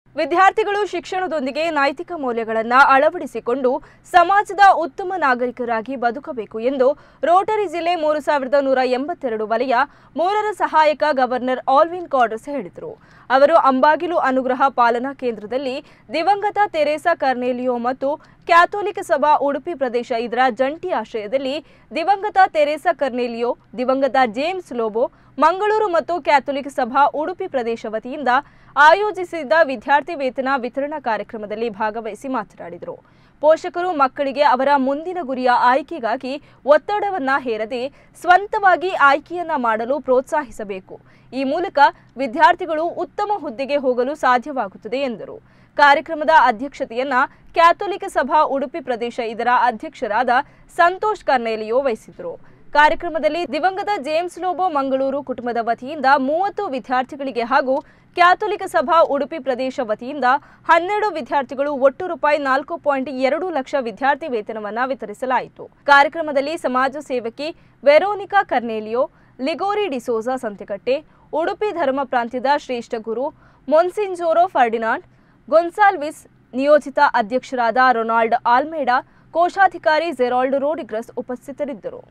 ವಿದ್ಯಾರ್ಥಿಗಳು ಶಿಕ್ಷಣದೊಂದಿಗೆ ನೈತಿಕ ಮೌಲ್ಯಗಳನ್ನು ಅಳವಡಿಸಿಕೊಂಡು ಸಮಾಜದ ಉತ್ತಮ ನಾಗರಿಕರಾಗಿ ಬದುಕಬೇಕು ಎಂದು ರೋಟರಿ ಜಿಲ್ಲೆ 3182 ವಲಯ 3ರ ಸಹಾಯಕ ಗವರ್ನರ್ ಆಲ್ವಿನ್ ಕಾರ್ಡರ್ಸ್ ಹೇಳಿದರು. ಅವರು ಅಂಬಾಗಿಲು ಅನುಗ್ರಹ ಪಾಲನಾ ಕೇಂದ್ರದಲ್ಲಿ ದಿವಂಗತ ತೆರೇಸಾ ಕರ್ನೆಲಿಯೋ ಮತ್ತು ಕ್ಯಾಥೋಲಿಕ್ ಸಭಾ ಉಡುಪಿ ಪ್ರದೇಶ ಇದರ ಜಂಟಿ ಆಶ್ರಯದಲ್ಲಿ ದಿವಂಗತ ತೆರೇಸಾ ಕರ್ನೆಲಿಯೋ, ದಿವಂಗತ ಜೇಮ್ಸ್ ಲೋಬೋ ಮಂಗಳೂರು ಮತ್ತು ಕ್ಯಾಥೋಲಿಕ್ ಸಭಾ ಉಡುಪಿ ಪ್ರದೇಶ ವತಿಯಿಂದ ಆಯೋಜಿಸಿದ್ದ ವಿದ್ಯಾರ್ಥಿ ವೇತನ ವಿತರಣಾ ಕಾರ್ಯಕ್ರಮದಲ್ಲಿ ಭಾಗವಹಿಸಿ ಮಾತನಾಡಿದರು. ಪೋಷಕರು ಮಕ್ಕಳಿಗೆ ಅವರ ಮುಂದಿನ ಗುರಿಯ ಆಯ್ಕೆಗಾಗಿ ಒತ್ತಡವನ್ನ ಹೇರದೆ ಸ್ವಂತವಾಗಿ ಆಯ್ಕೆಯನ್ನ ಮಾಡಲು ಪ್ರೋತ್ಸಾಹಿಸಬೇಕು. ಈ ಮೂಲಕ ವಿದ್ಯಾರ್ಥಿಗಳು ಉತ್ತಮ ಹುದ್ದೆಗೆ ಹೋಗಲು ಸಾಧ್ಯವಾಗುತ್ತದೆ ಎಂದರು. ಕಾರ್ಯಕ್ರಮದ ಅಧ್ಯಕ್ಷತೆಯನ್ನ ಕ್ಯಾಥೋಲಿಕ್ ಸಭಾ ಉಡುಪಿ ಪ್ರದೇಶ ಇದರ ಅಧ್ಯಕ್ಷರಾದ ಸಂತೋಷ್ ಕರ್ನೆಲಿಯೋ ವಹಿಸಿದರು. ಕಾರ್ಯಕ್ರಮದಲ್ಲಿ ದಿವಂಗತ ಜೇಮ್ಸ್ ಲೋಬೋ ಮಂಗಳೂರು ಕುಟುಂಬದ ವತಿಯಿಂದ 30 ವಿದ್ಯಾರ್ಥಿಗಳಿಗೆ ಹಾಗೂ ಕ್ಯಾಥೋಲಿಕ್ ಸಭಾ ಉಡುಪಿ ಪ್ರದೇಶ ವತಿಯಿಂದ 12 ವಿದ್ಯಾರ್ಥಿಗಳು ಒಟ್ಟು ₹4.2 ಲಕ್ಷ ವಿದ್ಯಾರ್ಥಿ ವೇತನವನ್ನು ವಿತರಿಸಲಾಯಿತು. ಕಾರ್ಯಕ್ರಮದಲ್ಲಿ ಸಮಾಜ ಸೇವಕಿ ವೆರೋನಿಕಾ ಕರ್ನೆಲಿಯೋ, ಲಿಗೋರಿ ಡಿಸೋಜಾ ಸಂತೆಕಟ್ಟೆ, ಉಡುಪಿ ಧರ್ಮ ಪ್ರಾಂತ್ಯದ ಶ್ರೇಷ್ಠ ಗುರು ಮೊನ್ಸಿಂಜೋರೋ ಫರ್ಡಿನಾಂಡ್ ಗೊನ್ಸಾಲ್ವಿಸ್, ನಿಯೋಜಿತ ಅಧ್ಯಕ್ಷರಾದ ರೊನಾಲ್ಡ್ ಆಲ್ಮೇಡಾ, ಕೋಶಾಧಿಕಾರಿ ಜೆರಾಲ್ಡ್ ರೋಡಿಗ್ರಸ್ ಉಪಸ್ಥಿತರಿದ್ದರು.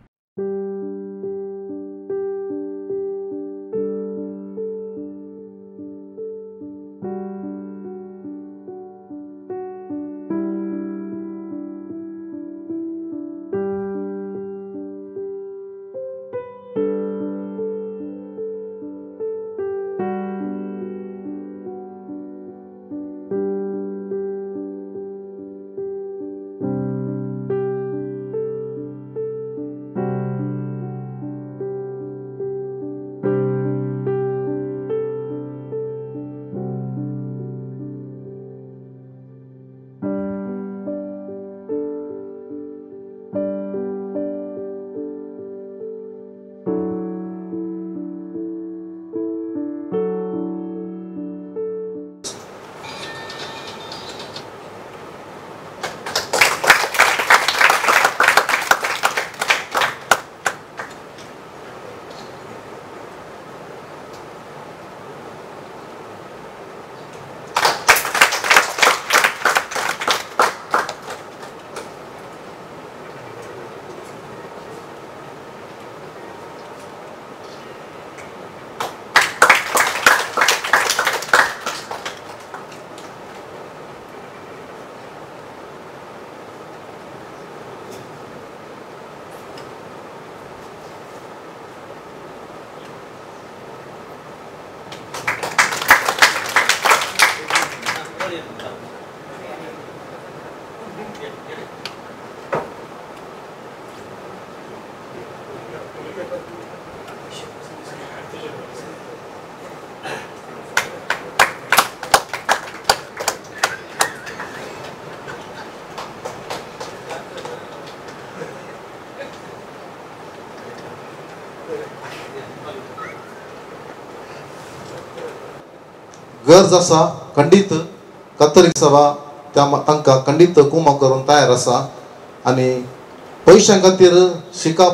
गरज आसा खंडीत कथोलिक सभा तांकां खंडीत कुमक करून तयार आसा आनी पयशां खातीर शिकाप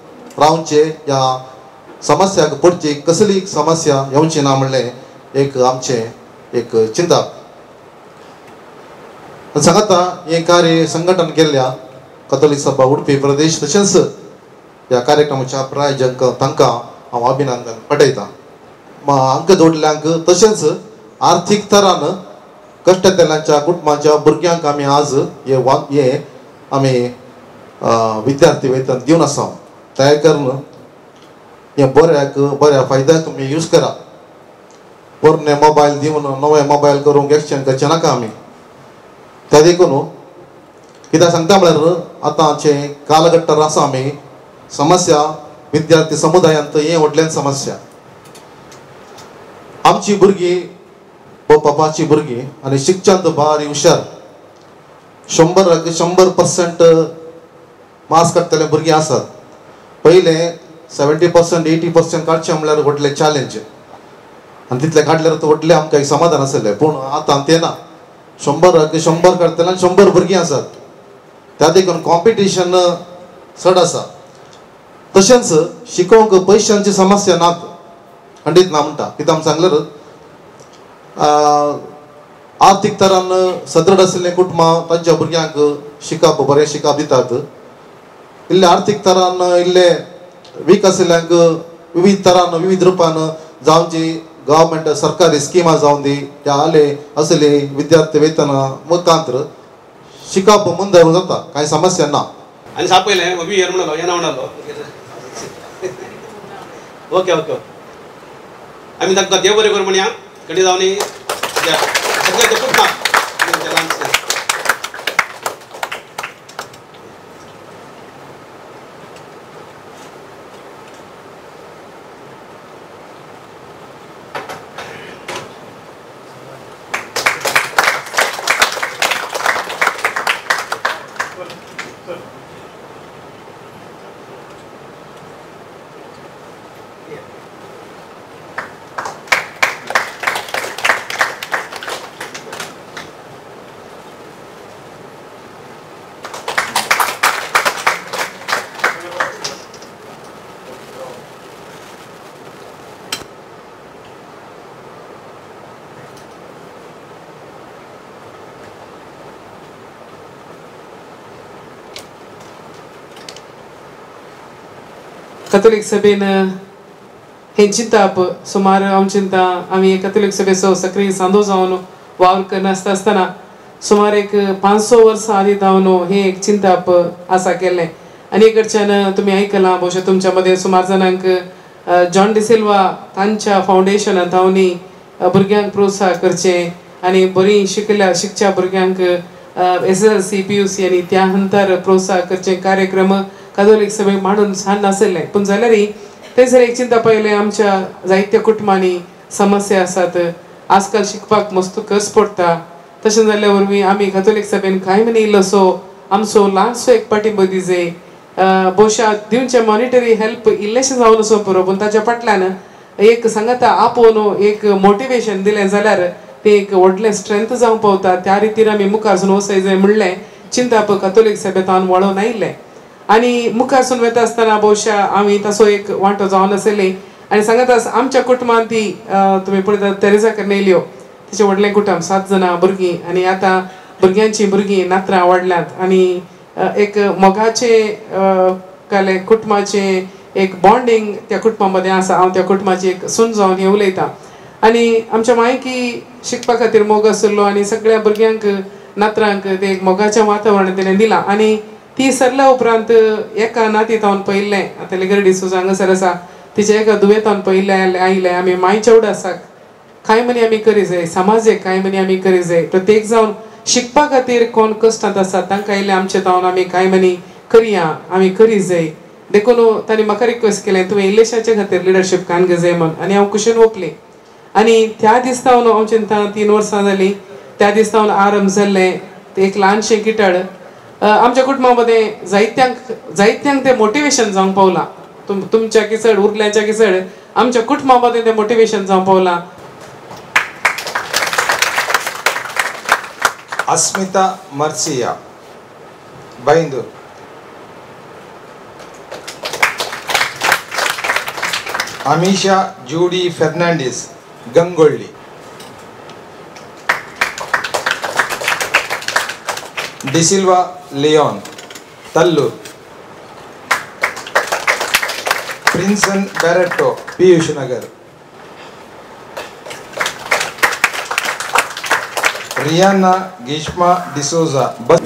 रावचे ह्या समस्याक पडची कसली समस्या येवची ना म्हणलें एक आमचें एक चिंता सांगता हें कार्य संघटन केल्ल्या कथोलिक सभा उडपी प्रदेश तशेंच ह्या कार्यक्रमाच्या प्रायोजक तांकां हांव अभिनंदन पटयतां. आमकां जोडल्यांक तशेंच आर्थीक तरान कश्टतेलांच्या कुटुंबाच्या भुरग्यांक आमी आज हे आमी विद्यार्थी वेतन दिवन आसा तयार करून हे बऱ्या फायद्याक तुमी यूज करा. पोरणे मोबायल दिवन नवे मोबायल करूंक एक्सचेंज करचे नाका आमी. त्या देखून कित्याक सांगता म्हळ्यार आतांचे कालघट्टार आसा आमी समस्या विद्यार्थी समुदायांत हे व्हडल्यान समस्या. आमची भुरगीं बापाची भुरगीं आनी शिक्षणांत बारी हुशार 100% मार्क्स काडटले भुरगीं आसात. पयले 70% 80% काडचे म्हळ्यार व्हडले चॅलेंज आनी तितले काडल्यार व्हडले आमकां एक समाधान आसलें. पूण आतां तें ना. 100 काडटले आनी 100 भुरगीं आसात. त्या देखून कॉम्पिटिशन चड आसा. तशेंच शिकोवंक पयशांची समस्या नात खंडीत ना म्हणटा. कित्याक सांगल्यार आर्थिक तरान सदृढ आशिल्ले कुटुंब तांच्या भुरग्यांक शिकप बरें शिकप दितात. इल्ले आर्थिक तरान इल्ले वीक आशिल्ल्यांक विविध तरान विविध रुपान जावं जी गव्हर्मेंट सरकारी स्किमा जावन दी या आले असले विद्यार्थी वेतन मुखांतर शिकप ಮುಂದೆ जाता काही समस्या ना. आणि सापयले वी इयर म्हणलो येना म्हणलो ओके ओके आम्ही तांकां देव बरें कर म्हणया कडी जावनी सगळे ते कुटुंब कॅथोलिक सभेन हे चिंताप सुमार हांव चिंता आमी कॅथोलिक सभेचो सक्रीय सांदो जावन वावर करनासता आसतना सुमार एक 500 वर्सां आदी जावन हे एक चिंताप आसा केल्लें. आनी कडच्यान तुमी आयकलां भोवशा तुमच्या मध्ये सुमार जाणांक जॉन डिसिल्वा तांच्या फावंडेशनांत हांवनी भुरग्यांक प्रोत्साह करचे आनी बरी शिकच्या भुरग्यांक SSLC PUC आनी त्या नंतर प्रोत्साह करचे कार्यक्रम कॅथोलिक सभेक मांडून सान नासले. पूण जाल्यारय थंयसर एक चिंता पयले आमच्या जायत्या कुटुंबांनी समस्या आसात. आजकाल शिकपाक मस्त खर्च पडटा. तशें जाल्ल्या वरवीं आमी कॅथोलिक सभेन कांय म्हण इल्लोसो आमचो ल्हानसो एक पाठिंबो दिजे भोवशा दिवचे मॉनिटरी हेल्प इल्लेशें जावन असो पुरो पूण ताच्या फाटल्यान एक सांगाता आपोवन एक मोटिवेशन दिलें जाल्यार ते एक व्हडलें स्ट्रेंथ जावंक पावता. त्या रितीन आमी मुखारसून वचय जाय म्हणलें चिंताप कॅथोलिक सभेंत हांव वळोवन आयिल्लें आनी मुखारसून वता आसतना भोवशा आमी तसो एक वांटो जावन आसली आनी सांगाता आमच्या कुटुंबांत ती तुमी पळयता तेरेसा कर्नेलियो तिचें व्हडलें कुटुंब 7 जाणां भुरगीं आनी आतां भुरग्यांची भुरगीं नात्रां वाडल्यांत आनी एक मोगाचे काले कुटुंबाचे एक बॉन्डिंग त्या कुटुंबा मदें आसा. हांव त्या कुटुंबाची एक सून जावन हे उलयतां आनी आमच्या मायकी शिकपा खातीर मोग आशिल्लो आनी सगळ्या भुरग्यांक नात्रांक ते एक मोगाचें वातावरण तेणें दिलां आनी ती सरल्या उपरांत एका नातींत हांवें पयिल्लें आतां लिगर्डी सुजा हांगासर आसा तिच्या एका दुयेंत हांवें पयिल्लें आयिल्लें आमी मायच्या उडासाक कांय म्हणी आमी करी जाय समाजेक कांय म्हणी आमी करी जाय प्रत्येक जावन शिकपा खातीर कोण कश्टांत आसात तांकां इल्लें आमचे जावन आमी कांय म्हणी करया आमी करी जाय देखून तांणी म्हाका रिक्वेस्ट केलें तुवें इल्लेशाचे खातीर लिडरशीप कान घे जाय म्हण आनी हांव कुशीन ओपलें आनी त्या दिसतावन हांव चिंता 3 वर्सां जालीं त्या दिसतावन आरंभ जाल्लें एक ल्हानशें किटाड आमच्या कुटुंबा मदें जायत्यांक तें मोटिवेशन जावंक पावलां. तुमच्या किसड उरल्यांच्या किसड आमच्या कुटुंबा मदें तें मोटिवेशन जावंक पावलां. अस्मिता मर्सिया बैंदूर, अमीशा जूडी फर्नांडिस गंगोळ्ळी, डिसिल्वा लियोन तल्लूर, प्रिंसन बैरेटो पीयूष नगर, रियाना गिश्मा डिसोजा बस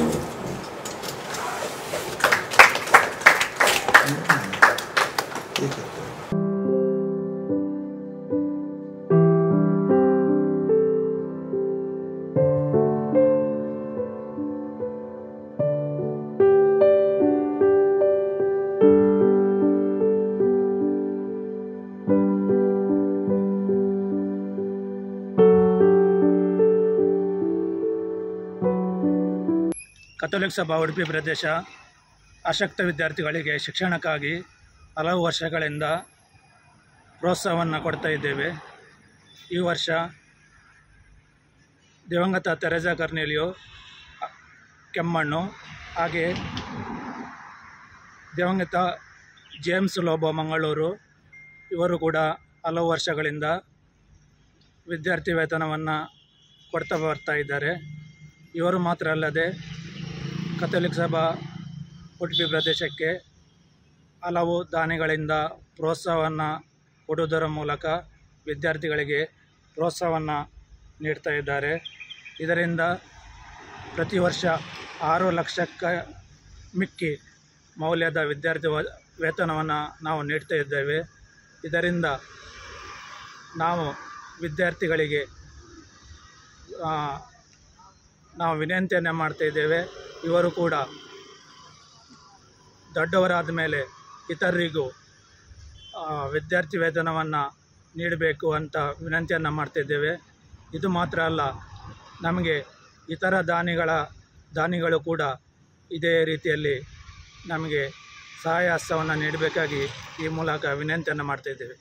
ಕಥೋಲಿಕ್ ಸಭಾ ಉಡುಪಿ ಪ್ರದೇಶ ಅಶಕ್ತ ವಿದ್ಯಾರ್ಥಿಗಳಿಗೆ ಶಿಕ್ಷಣಕ್ಕಾಗಿ ಹಲವು ವರ್ಷಗಳಿಂದ ಪ್ರೋತ್ಸಾಹವನ್ನು ಕೊಡ್ತಾ ಇದ್ದೇವೆ. ಈ ವರ್ಷ ದಿವಂಗತ ತೆರೆಸಾ ಕರ್ನೇಲಿಯೋ ಕೆಮ್ಮಣ್ಣು ಹಾಗೆ ದಿವಂಗತ ಜೇಮ್ಸ್ ಲೋಬೋ ಮಂಗಳೂರು ಇವರು ಕೂಡ ಹಲವು ವರ್ಷಗಳಿಂದ ವಿದ್ಯಾರ್ಥಿ ವೇತನವನ್ನು ಕೊಡ್ತಾ ಬರ್ತಾ ಇದ್ದಾರೆ. ಇವರು ಮಾತ್ರ ಅಲ್ಲದೆ ಕಥೋಲಿಕ ಸಭಾ ಉಡುಪಿ ಪ್ರದೇಶಕ್ಕೆ ಹಲವು ದಾನಿಗಳಿಂದ ಪ್ರೋತ್ಸಾಹವನ್ನು ಕೊಡುವುದರ ಮೂಲಕ ವಿದ್ಯಾರ್ಥಿಗಳಿಗೆ ಪ್ರೋತ್ಸಾಹವನ್ನು ನೀಡ್ತಾ ಇದ್ದಾರೆ. ಇದರಿಂದ ಪ್ರತಿ ವರ್ಷ 6 ಲಕ್ಷಕ್ಕೆ ಮಿಕ್ಕಿ ಮೌಲ್ಯದ ವಿದ್ಯಾರ್ಥಿ ವೇತನವನ್ನು ನಾವು ನೀಡ್ತಾ ಇದ್ದೇವೆ. ಇದರಿಂದ ನಾವು ವಿದ್ಯಾರ್ಥಿಗಳಿಗೆ ನಾವು ವಿನಂತಿಯನ್ನು ಮಾಡ್ತಾಯಿದ್ದೇವೆ. ಇವರು ಕೂಡ ದೊಡ್ಡವರಾದ ಮೇಲೆ ಇತರರಿಗೂ ವಿದ್ಯಾರ್ಥಿ ವೇತನವನ್ನು ನೀಡಬೇಕು ಅಂತ ವಿನಂತಿಯನ್ನು ಮಾಡ್ತಿದ್ದೇವೆ. ಇದು ಮಾತ್ರ ಅಲ್ಲ, ನಮಗೆ ಇತರ ದಾನಿಗಳು ಕೂಡ ಇದೇ ರೀತಿಯಲ್ಲಿ ನಮಗೆ ಸಹಾಯ ಹಸ್ತವನ್ನು ನೀಡಬೇಕಾಗಿ ಈ ಮೂಲಕ ವಿನಂತಿಯನ್ನು ಮಾಡ್ತಾಯಿದ್ದೇವೆ.